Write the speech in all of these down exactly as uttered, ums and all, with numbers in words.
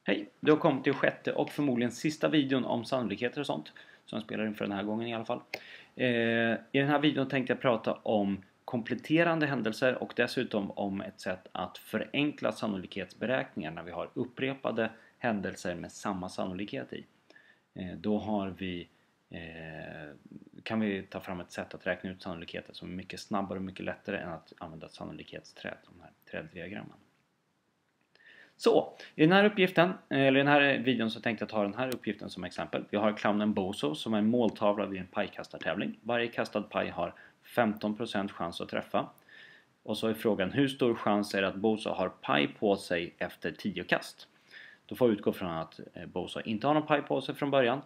Hej, du har kommit till sjätte och förmodligen sista videon om sannolikheter och sånt som jag spelar in för den här gången i alla fall. Eh, I den här videon tänkte jag prata om kompletterande händelser och dessutom om ett sätt att förenkla sannolikhetsberäkningar när vi har upprepade händelser med samma sannolikhet i. Eh, då har vi, eh, kan vi ta fram ett sätt att räkna ut sannolikheter som är mycket snabbare och mycket lättare än att använda sannolikhetsträd, de här träddiagrammen. Så, i den här uppgiften, eller i den här videon så tänkte jag ta den här uppgiften som exempel. Vi har clownen Bozo som är en måltavla vid en pajkastartävling. Varje kastad paj har femton procent chans att träffa. Och så är frågan, hur stor chans är det att Bozo har paj på sig efter tio kast? Då får vi utgå från att Bozo inte har någon paj på sig från början.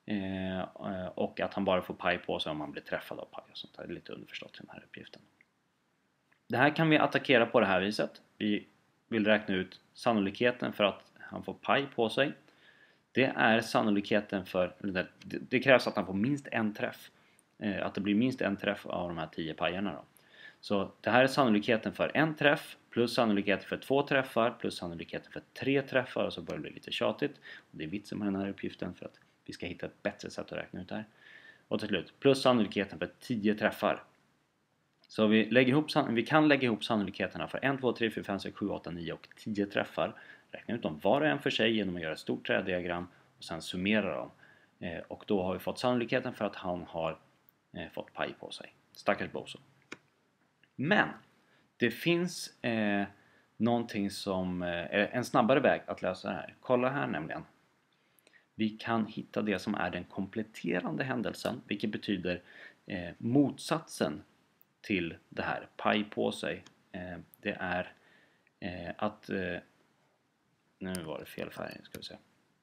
Och att han bara får paj på sig om han blir träffad av paj och sånt. Det är lite underförstått i den här uppgiften. Det här kan vi attackera på det här viset. Vi vill räkna ut sannolikheten för att han får paj på sig. Det är sannolikheten för, det krävs att han får minst en träff. Att det blir minst en träff av de här tio pajerna då. Så det här är sannolikheten för en träff plus sannolikheten för två träffar plus sannolikheten för tre träffar, och så börjar det bli lite tjatigt. Och det är vitsen med den här uppgiften för att vi ska hitta ett bättre sätt att räkna ut det här. Och till slut plus sannolikheten för tio träffar. Så vi, lägger ihop, vi kan lägga ihop sannolikheterna för ett, två, tre, fyra, fem, sex, sju, åtta, nio och tio träffar. Räkna ut dem var och en för sig genom att göra ett stort träddiagram och sen summera dem. Eh, och då har vi fått sannolikheten för att han har eh, fått paj på sig. Stackars Bozo. Men det finns eh, någonting som eh, en snabbare väg att lösa det här. Kolla här nämligen. Vi kan hitta det som är den kompletterande händelsen, vilket betyder eh, motsatsen till det här, paj på sig. Eh, det är eh, att eh, nu var det fel färg, ska vi se.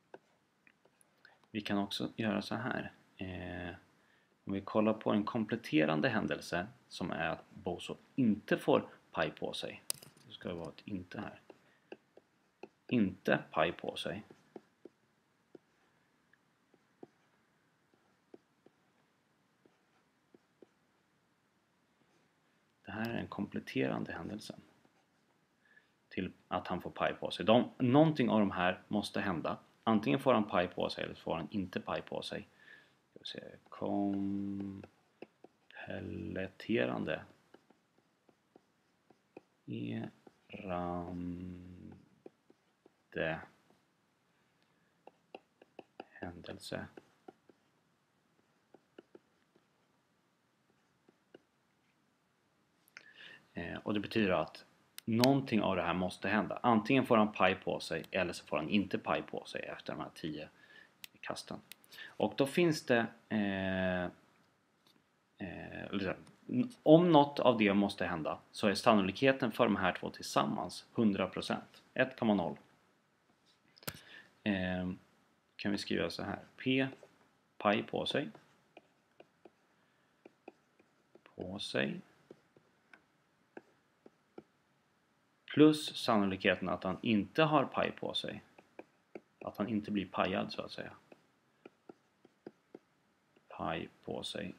Vi kan också göra så här. Eh, om vi kollar på en kompletterande händelse som är att Bozo inte får paj på sig. Det ska vara ett inte här. Inte paj på sig. Det här är en kompletterande händelse till att han får paj på sig. De, någonting av de här måste hända. Antingen får han paj på sig eller så får han inte paj på sig. Ska vi se. Kompletterande erande händelse. Eh, och det betyder att någonting av det här måste hända. Antingen får han paj på sig eller så får han inte paj på sig efter de här tio kasten. Och då finns det eh, eh, om något av det måste hända så är sannolikheten för de här två tillsammans hundra procent. ett komma noll. Eh, kan vi skriva så här. P paj på sig. På sig. Plus sannolikheten att han inte har paj på sig. Att han inte blir pajad så att säga. Paj på sig.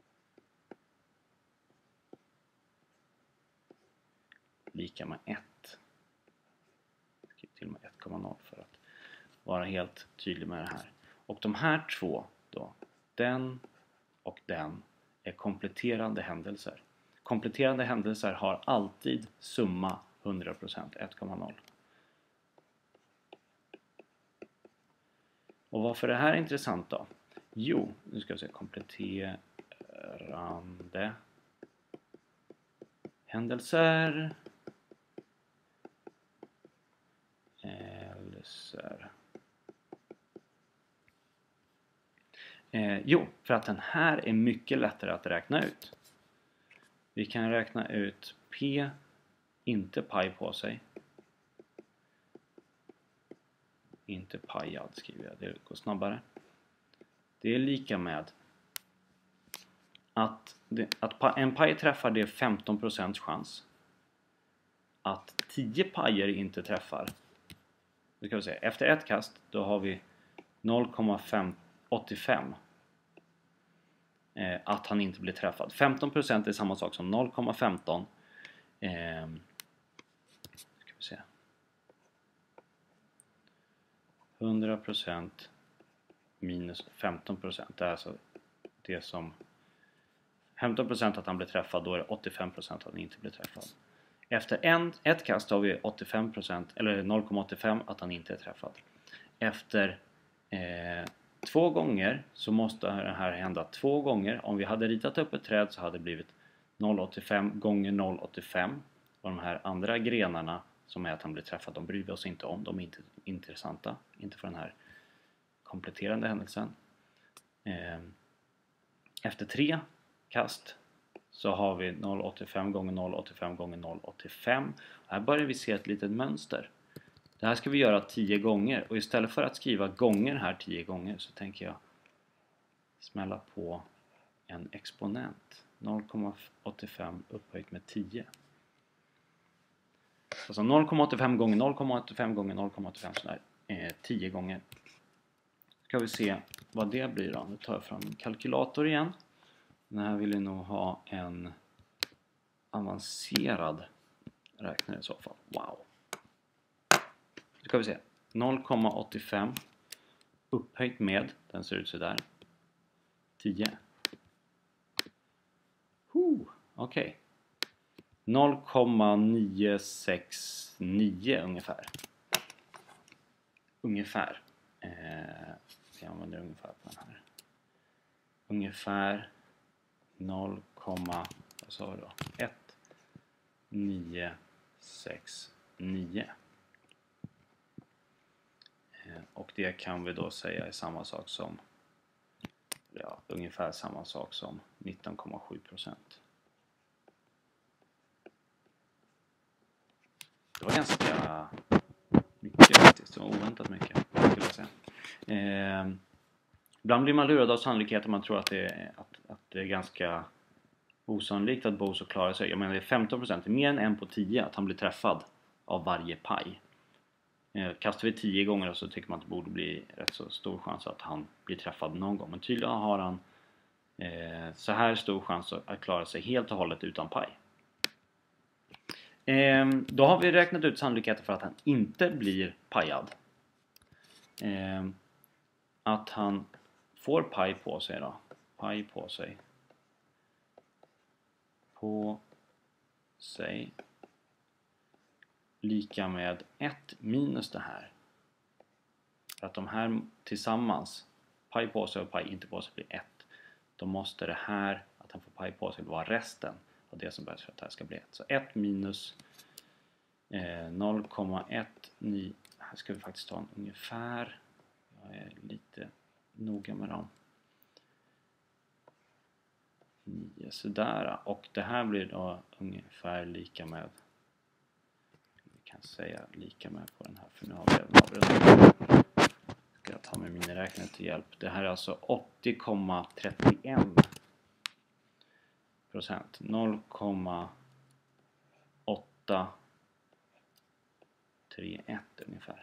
Lika med ett. Till och med ett komma noll för att vara helt tydlig med det här. Och de här två då. Den och den är kompletterande händelser. Kompletterande händelser har alltid summa hundra procent, ett komma noll. Och varför är det här intressant då? Jo, nu ska vi se, kompletterande händelser. Händelser. Eh, jo, för att den här är mycket lättare att räkna ut. Vi kan räkna ut P inte paj på sig. Inte pajad skriver jag, det går snabbare. Det är lika med att, det, att en paj träffar, det är femton procent chans. Att tio pajer inte träffar. Nu ska vi se, efter ett kast då har vi noll komma åttiofem eh, att han inte blir träffad. femton procent är samma sak som noll komma femton. Eh, ska vi se. hundra procent minus femton procent. Det är alltså det som femton procent att han blir träffad, då är det åttiofem procent att han inte blir träffad. Efter en, ett kast har vi åttiofem procent eller noll komma åttiofem att han inte är träffad. Efter eh, två gånger så måste det här hända två gånger. Om vi hade ritat upp ett träd så hade det blivit noll komma åttiofem gånger noll komma åttiofem. Och de här andra grenarna som är att han blir träffad, de bryr vi oss inte om. De är inte intressanta, inte för den här kompletterande händelsen. Eh, efter tre kast så har vi noll komma åttiofem gånger noll komma åttiofem gånger noll komma åttiofem. Här börjar vi se ett litet mönster. Det här ska vi göra tio gånger. Och istället för att skriva gånger här tio gånger så tänker jag smälla på en exponent. noll komma åttiofem upphöjt med tio. Alltså noll komma åttiofem gånger noll komma åttiofem gånger noll komma åttiofem sådär. Eh, tio gånger. Ska vi se vad det blir då. Nu tar jag fram en kalkylator igen. Den här vill jag nog ha en avancerad räknare i så fall. Wow. Då ska vi se. noll komma åttiofem upphöjt med, den ser ut så där. tio. Okej. Okay. noll komma nio sex nio ungefär. Ungefär. Eh, jag använder ungefär på den här. Ungefär noll, vad sa vi då? ett nio sex nio. Eh, och det kan vi då säga är samma sak som, ja, ungefär samma sak som nitton komma sju procent. Det var ganska mycket faktiskt, det var oväntat mycket skulle jag säga. Eh, ibland blir man lurad av sannolikheten, man tror att det är, att, att det är ganska osannolikt att Bozo klarar sig. Jag menar det är femton procent, det är mer än en på tio att han blir träffad av varje paj. Eh, kastar vi tio gånger så tycker man att det borde bli rätt så stor chans att han blir träffad någon gång. Men tydligen har han eh, så här stor chans att klara sig helt och hållet utan paj. Eh, då har vi räknat ut sannolikheten för att han inte blir pajad. Eh, att han får paj på sig då. Paj på sig. På sig. Lika med ett minus det här. För att de här tillsammans, paj på sig och paj inte på sig blir ett. Då måste det här, att han får paj på sig, vara resten av det som behövs för att det här ska bli ett. Så ett minus eh, noll komma ett nio. Här ska vi faktiskt ta en ungefär. Jag är lite noga med dem. nio sådär. Och det här blir då ungefär lika med, vi kan säga lika med på den här, för nu har vi även avrundning. Ska jag ta med miniräknare till hjälp. Det här är alltså åttio komma trettioen procent. noll komma åtta tre ett ungefär.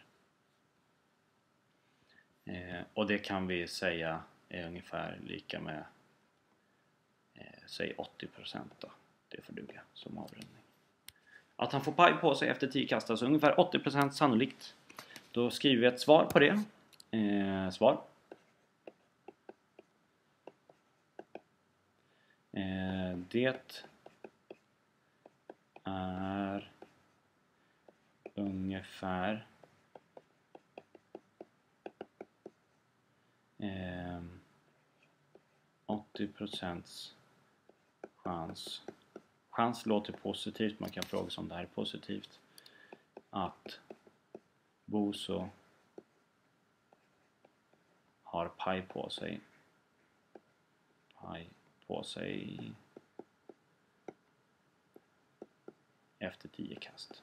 Eh, och det kan vi säga är ungefär lika med eh, säg åttio procent då. Det får duga som avrundning. Att han får paj på sig efter tio kast, alltså ungefär åttio procent sannolikt. Då skriver vi ett svar på det. Eh, svar. Eh, det är ungefär eh, åttio procent chans. Chans låter positivt, man kan fråga sig om det här är positivt. Att Bozo har paj på sig. Paj på sig efter tio kast.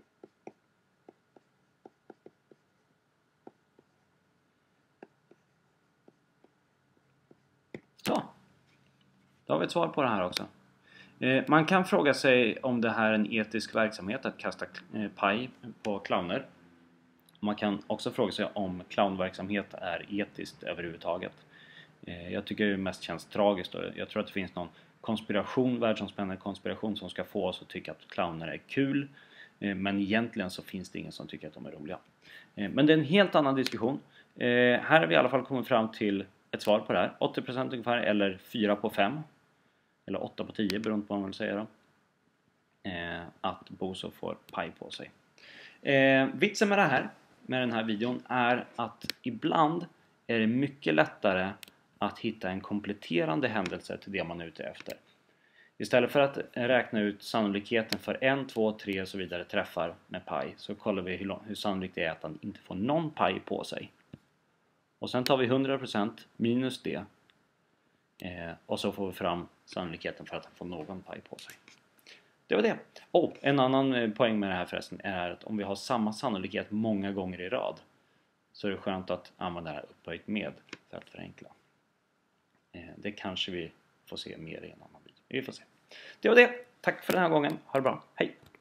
Så. Då har vi ett svar på det här också. Eh, man kan fråga sig om det här är en etisk verksamhet att kasta eh, paj på clowner. Man kan också fråga sig om clownverksamhet är etiskt överhuvudtaget. Eh, jag tycker det mest känns tragiskt. Då. Jag tror att det finns någon konspiration, världsomspännande konspiration som ska få oss att tycka att clowner är kul. Eh, men egentligen så finns det ingen som tycker att de är roliga. Eh, men det är en helt annan diskussion. Eh, här har vi i alla fall kommit fram till ett svar på det här. åttio procent ungefär, eller fyra på fem. Eller åtta på tio, beroende på vad man vill säga då. Eh, att Bozo får paj på sig. Eh, vitsen med det här, med den här videon, är att ibland är det mycket lättare att hitta en kompletterande händelse till det man är ute efter. Istället för att räkna ut sannolikheten för en, två, tre och så vidare träffar med paj, så kollar vi hur, hur sannolikt det är att han inte får någon paj på sig. Och sen tar vi hundra procent minus det. Eh, och så får vi fram sannolikheten för att han får någon paj på sig. Det var det. Och en annan poäng med det här förresten är att om vi har samma sannolikhet många gånger i rad, så är det skönt att använda det här upphöjt med för att förenkla. Eh, det kanske vi får se mer i en annan video. Vi får se. Det var det. Tack för den här gången. Ha det bra. Hej!